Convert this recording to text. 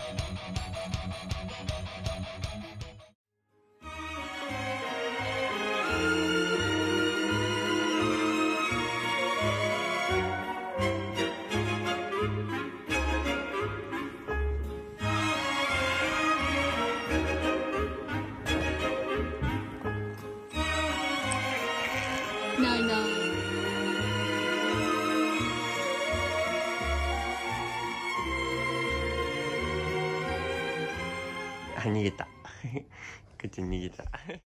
ないない。 あ、逃げた。口に逃げた。